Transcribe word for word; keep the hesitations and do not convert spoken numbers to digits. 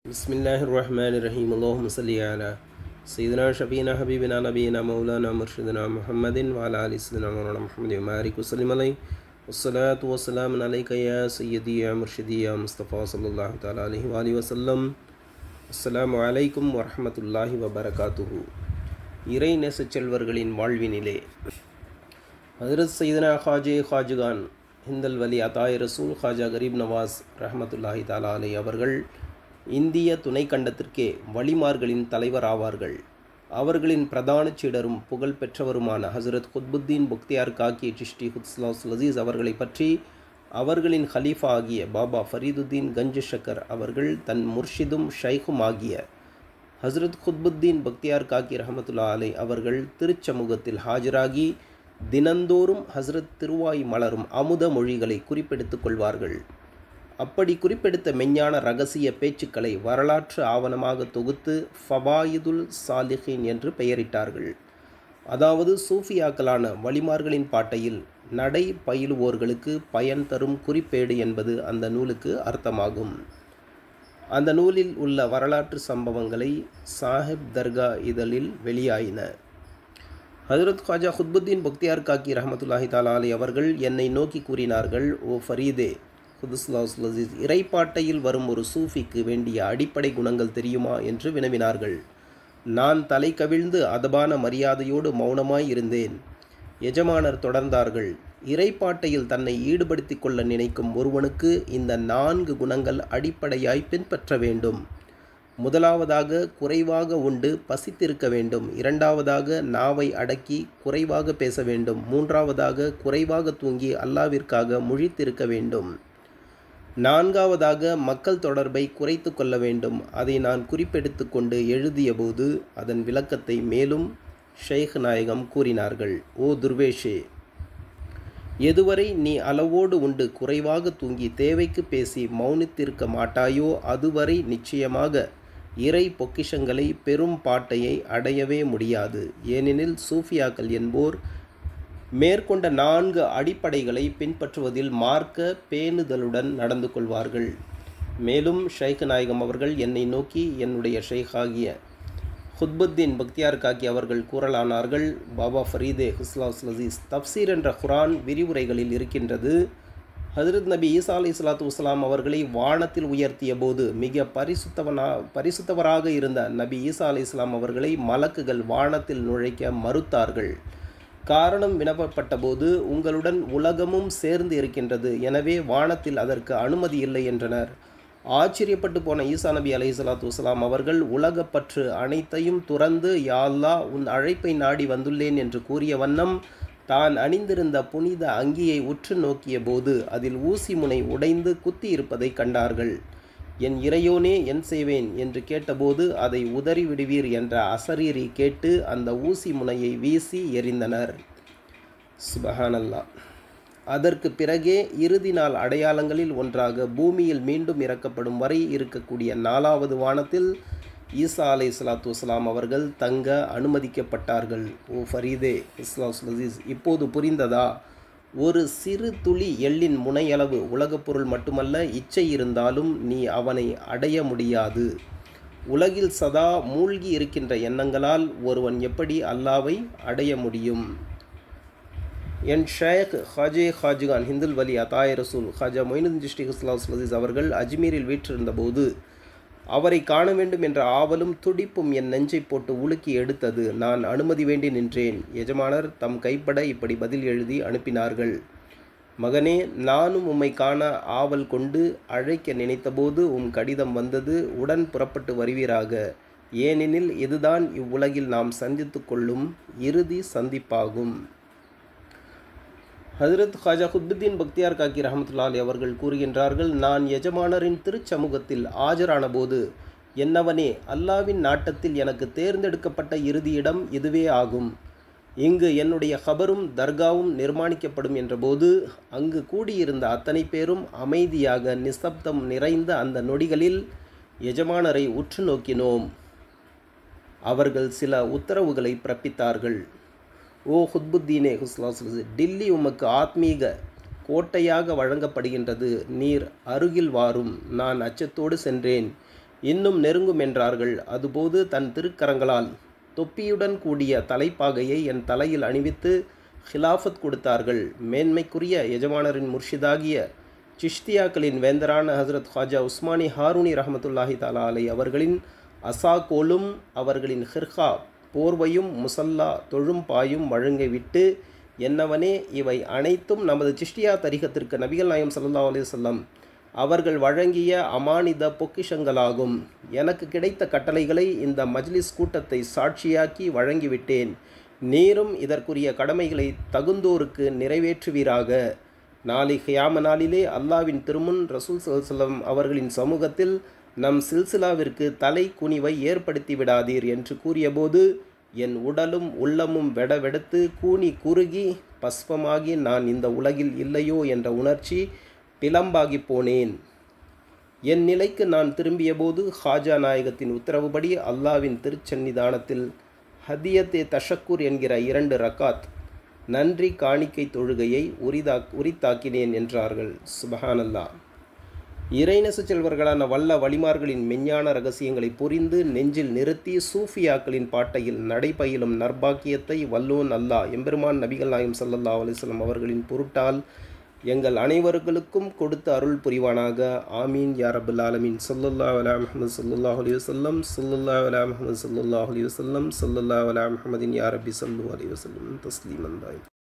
बिस्मिल्लाहिर्रहमानिर्रहीम अल्लाहुम्मा सल्लि अला सय्यिदिना शफीना हबीबिना नबीना मौलाना मुर्शिदना मुहम्मदिन व अला आलि सय्यिदिना मौलाना मुहम्मद व बारिक वसल्लिम अलैहि वस्सलातु वस्सलामु अलैका या सय्यदी या मुर्शिदी या मुस्तफ़ा सल्लल्लाहु तआला अलैहि व आलिहि वसल्लम। अस्ஸலாமு அலைக்கும் வரஹ்மத்துல்லாஹி வபரகாத்துஹு। இறை நேசச் செல்வர்களின் வாழ்வினிலே ஹஜ்ரத் சையதுனா ஹாஜே ஹாஜுகான் ஹிந்தல் வலி அத்தாய் ரசூல் ஹாஜா கரீப் நவாஸ் ரஹ்மத்துல்லாஹி தஆலா அலைஹி அவர்கள் இந்திய துணைக்கண்டத்திற்கே வலிமார்களின் தலைவர் ஆவார்கள். அவர்களின் பிரதான சீடரும் புகழ் பெற்றவருமான ஹசரத் குத்புத்தீன் புக்தியார் காக்கி சிஷ்டி குத்ஸ்லாஸ் லசீஸ் அவர்களை பற்றி அவர்களின் ஹலீஃபா ஆகிய பாபா ஃபரீதுத்தீன் கஞ்ச் ஷக்கர் அவர்கள் தன் முர்ஷிதும் ஷைக்கும் ஆகிய ஹசரத் குத்புத்தீன் பக்தியார் காக்கி ரஹமத்துல்லாஹி அலைஹி அவர்கள் திருச்சமூகத்தில் ஹாஜராகி தினந்தோறும் ஹசரத் திருவாய் மலரும் அமுத மொழிகளை குறிப்பெடுத்துக் கொள்வார்கள். அப்படி குறிப்பெடுத்த மெஞ்ஞான ரகசிய பேச்சுக்களை வரலாற்று ஆவணமாக தொகுத்து ஃபவாயிதுல் சாலிஹீன் என்று பெயரிட்டார்கள். அதாவது சூஃபியாக்களான வலிமார்களின் பாட்டையில் நடை பயிலுவோர்களுக்கு பயன் தரும் குறிப்பேடு என்பது அந்த நூலுக்கு அர்த்தமாகும். அந்த நூலில் உள்ள வரலாற்று சம்பவங்களை சாஹிப் தர்கா இதழில் வெளியாயின. ஹஜ்ரத் ஹாஜா குத்புத்தீன் புக்தியார் காக்கி ரஹமத்துல்லாஹி தஆலா அலைஹி அவர்கள் என்னை நோக்கி கூறினார்கள், ஓ ஃபரீதே குத்ஸ்லாஸ் லசீஸ், இறைப்பாட்டையில் வரும் ஒரு சூஃபிக்கு வேண்டிய அடிப்படை குணங்கள் தெரியுமா என்று வினவினார்கள். நான் தலை கவிழ்ந்து அதபான மரியாதையோடு மௌனமாய் இருந்தேன். எஜமானர் தொடர்ந்தார்கள், இறைப்பாட்டையில் தன்னை ஈடுபடுத்தி கொள்ள நினைக்கும் ஒருவனுக்கு இந்த நான்கு குணங்கள் அடிப்படையாய் பின்பற்ற வேண்டும். முதலாவதாக குறைவாக உண்டு பசித்திருக்க வேண்டும். இரண்டாவதாக நாவை அடக்கி குறைவாக பேச வேண்டும். மூன்றாவதாக குறைவாக தூங்கி அல்லாவிற்காக முழித்திருக்க வேண்டும். நான்காவதாக மக்கள் தொடர்பை குறைத்து கொள்ள வேண்டும். அதை நான் குறிப்பெடுத்து கொண்டு எழுதிய போது அதன் விளக்கத்தை மேலும் ஷேக் நாயகம் கூறினார்கள். ஓ துர்வேஷே, எதுவரை நீ அளவோடு உண்டு குறைவாக தூங்கி தேவைக்கு பேசி மௌனித்திருக்க மாட்டாயோ அதுவரை நிச்சயமாக இறை பொக்கிஷங்களை பெரும் பாட்டையை அடையவே முடியாது. ஏனெனில் சூஃபியாக்கள் என்போர் மேற்கொண்ட நான்கு அடிப்படைகளை பின்பற்றுவதில் மார்க்க பேணுதலுடன் நடந்து கொள்வார்கள். மேலும் ஷைக் நாயகம் அவர்கள் என்னை நோக்கி என்னுடைய ஷைக்காகிய குத்புத்தீன் பக்தியார் காக்கி அவர்கள் கூறலானார்கள், பாபா ஃபரீதே குத்ஸ்லாஸ் லசீஸ், தப்சீர் என்ற குர்ஆன் விரிவுரைகளில் இருக்கின்றது. ஹஜ்ரத் நபி ஈசா அலைஹிஸ்ஸலாத்து வஸ்ஸலாம் அவர்களை வானத்தில் உயர்த்திய போது மிக பரிசுத்தவனா பரிசுத்தவராக இருந்த நபி ஈசா அலைஹிஸ்ஸலாம் அவர்களை மலக்குகள் வானத்தில் நுழைக்க மறுத்தார்கள். காரணம் வினவப்பட்ட போது உங்களுடன் உலகமும் சேர்ந்து இருக்கின்றது, எனவே வானத்தில் அதற்கு அனுமதி இல்லை என்றனர். ஆச்சரியப்பட்டு போன ஈசா நபி அலைஹிஸ்ஸலாத்து வஸ்ஸலாம் அவர்கள் உலகப்பற்று அனைத்தையும் துறந்து யா அல்லாஹ் உன் அழைப்பை நாடி வந்துள்ளேன் என்று கூறிய வண்ணம் தான் அணிந்திருந்த புனித அங்கியை உற்று நோக்கிய போது அதில் ஊசி முனை உடைந்து குத்தி இருப்பதை கண்டார்கள். என் இறையோனே என் செய்வேன் என்று கேட்டபோது அதை உதறி விடுவீர் என்ற அசரீரி கேட்டு அந்த ஊசி முனையை வீசி எறிந்தனர். சுபஹானல்லாஹ். அதற்கு பிறகே இறுதி நாள் அடையாளங்களில் ஒன்றாக பூமியில் மீண்டும் இறக்கப்படும் வரை இருக்கக்கூடிய நாலாவது வானத்தில் ஈசா அலைஹிஸ்ஸலாத்து வஸ்ஸலாம் அவர்கள் தங்க அனுமதிக்கப்பட்டார்கள். ஓ ஃபரீதே குத்ஸ்லாஸ் லசீஸ், இப்போது புரிந்ததா? ஒரு சிறு துளி எள்ளின் முனையளவு உலகப் பொருள் மட்டுமல்ல, இச்சை இருந்தாலும் நீ அவனை அடைய முடியாது. உலகில் சதா மூழ்கி இருக்கின்ற எண்ணங்களால் ஒருவன் எப்படி அல்லாவை அடைய முடியும்? என் ஷேக் ஹாஜே ஹாஜுகான் ஹிந்துல் வலி அத்தாய் ரசூல் ஹாஜா மொயினுddin சிஷ்டி குத்ஸ்லாஸ் லசீஸ் அவர்கள் அஜ்மீரில் வீற்றிருந்த போது அவரை காண வேண்டும் என்ற ஆவலும் துடிப்பும் என் நெஞ்சை போட்டு உலுக்கி எடுத்தது. நான் அனுமதி வேண்டி நின்றேன். எஜமானர் தம் கைப்பட இப்படி பதில் எழுதி அனுப்பினார்கள். மகனே, நானும் உம்மை காண ஆவல் கொண்டு அழைக்க நினைத்தபோது உம் கடிதம் வந்தது. உடன் புறப்பட்டு வருவீராக. ஏனெனில் இதுதான் இவ்வுலகில் நாம் சந்தித்து கொள்ளும் இறுதி சந்திப்பாகும். ஹஜ்ரத் ஹாஜா குத்புத்தீன் பக்தியார் காக்கி ரஹமத்துல்லாஹி அலைஹி அவர்கள் கூறுகின்றார்கள், நான் எஜமானரின் திருச்சமூகத்தில் ஆஜரான போது என்னவனே, அல்லாவின் நாட்டத்தில் எனக்கு தேர்ந்தெடுக்கப்பட்ட இறுதியிடம் இதுவே ஆகும். இங்கு என்னுடைய ஹபரும் தர்காவும் நிர்மாணிக்கப்படும் என்றபோது அங்கு கூடியிருந்த அத்தனை பேரும் அமைதியாக நிசப்தம் நிறைந்த அந்த நொடிகளில் எஜமானரை உற்று நோக்கினோம். அவர்கள் சில உத்தரவுகளை பிறப்பித்தார்கள். ஓ குத்புத்தீனே குத்ஸ்லாஸ் லசீஸ், டில்லி உமக்கு ஆத்மீக கோட்டையாக வழங்கப்படுகின்றது. நீர் அருகில் வாரும். நான் அச்சத்தோடு சென்றேன். இன்னும் நெருங்கும் என்றார்கள். அதுபோது தன் திருக்கரங்களால் தொப்பியுடன் கூடிய தலைப்பாகையை என் தலையில் அணிவித்து ஹிலாஃபத் கொடுத்தார்கள். மேன்மைக்குரிய எஜமானரின் முர்ஷிதாகிய சிஷ்தியாக்களின் வேந்தரான ஹசரத் ஹாஜா உஸ்மானி ஹாரூனி ரஹமத்துல்லாஹி தாலா அலை அவர்களின் அசா கோலும் அவர்களின் ஹிர்ஹா போர்வையும் முசல்லா தொழும் பாயும் வழங்கை விட்டு, என்னவனே இவை அனைத்தும் நமது சிஷ்டியா தரிகத்திற்கு நபிகள் நாயம் ஸல்லல்லாஹு அலைஹி வஸல்லம் அவர்கள் வழங்கிய அமானித பொக்கிஷங்களாகும். எனக்கு கிடைத்த கட்டளைகளை இந்த மஜ்லிஸ் கூட்டத்தை சாட்சியாக்கி வழங்கிவிட்டேன். நீரும் இதற்குரிய கடமைகளை தகுந்தோருக்கு நிறைவேற்றுவீராக. நாளை கியாம நாளிலே அல்லாவின் திருமுன் ரசூல் ஸல்லல்லாஹு அலைஹி வஸல்லம் அவர்களின் சமூகத்தில் நம் சில்சிலாவிற்கு தலை குனிவை ஏற்படுத்தி விடாதீர் என்று கூறியபோது என் உடலும் உள்ளமும் வெடவெடுத்து கூனி குறுகி பஸ்பமாகி நான் இந்த உலகில் இல்லையோ என்ற உணர்ச்சி பிளம்பாகி போனேன். என் நிலைக்கு நான் திரும்பியபோது ஹாஜா நாயகத்தின் உத்தரவுபடி அல்லாவின் திருச்சன்னிதானத்தில் ஹதியத்தே தஷக்குர் என்கிற இரண்டு ரக்காத் நன்றி காணிக்கை தொழுகையை உரிதா உரித்தாக்கினேன் என்றார்கள். சுபஹானல்லாஹ். இறைநேச செல்வர்களான வல்ல வலிமார்களின் மெஞ்ஞான ரகசியங்களை புரிந்து நெஞ்சில் நிறுத்தி சூஃபியாக்களின் பாட்டையில் நடைபயிலும் நர்பாக்கியத்தை வல்லோன் அல்லாஹ் எம்பெருமான் நபிகள் நாயம் ஸல்லல்லாஹு அலைஹி வஸல்லம் அவர்களின் பொருட்டால் எங்கள் அனைவர்களுக்கும் கொடுத்து அருள் புரிவானாக. ஆமீன் யா ரப்பல் ஆலமீன். ஸல்லல்லாஹு அலா முஹம்மது ஸல்லல்லாஹு அலைஹி வஸல்லம் ஸல்லல்லாஹு அலா முஹம்மது ஸல்லல்லாஹு அலைஹி வஸல்லம் ஸல்லல்லாஹு அலா முஹம்மதின் யா ரப்பி ஸல்லு அலைஹி வஸல்லம் தஸ்லீமன் தாயிம்.